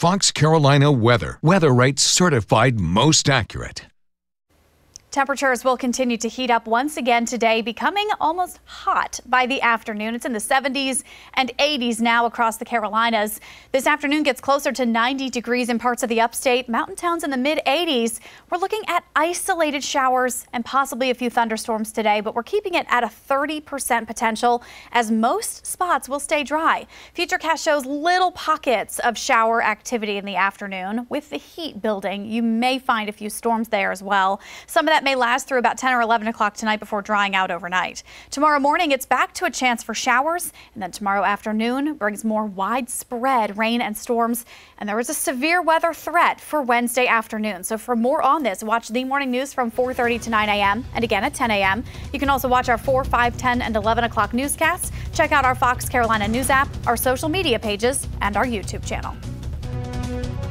Fox Carolina weather. Weather rates certified most accurate. Temperatures will continue to heat up once again today, becoming almost hot by the afternoon. It's in the 70s and 80s now across the Carolinas. This afternoon gets closer to 90 degrees in parts of the upstate. Mountain towns in the mid-80s. We're looking at isolated showers and possibly a few thunderstorms today, but we're keeping it at a 30% potential as most spots will stay dry. Futurecast shows little pockets of shower activity in the afternoon. With the heat building, you may find a few storms there as well. Some of that may last through about 10 or 11 o'clock tonight before drying out overnight. Tomorrow morning, it's back to a chance for showers, and then tomorrow afternoon brings more widespread rain and storms, and there is a severe weather threat for Wednesday afternoon. So for more on this, watch the morning news from 4:30 to 9 a.m. and again at 10 a.m. You can also watch our 4, 5, 10, and 11 o'clock newscasts. Check out our Fox Carolina News app, our social media pages, and our YouTube channel.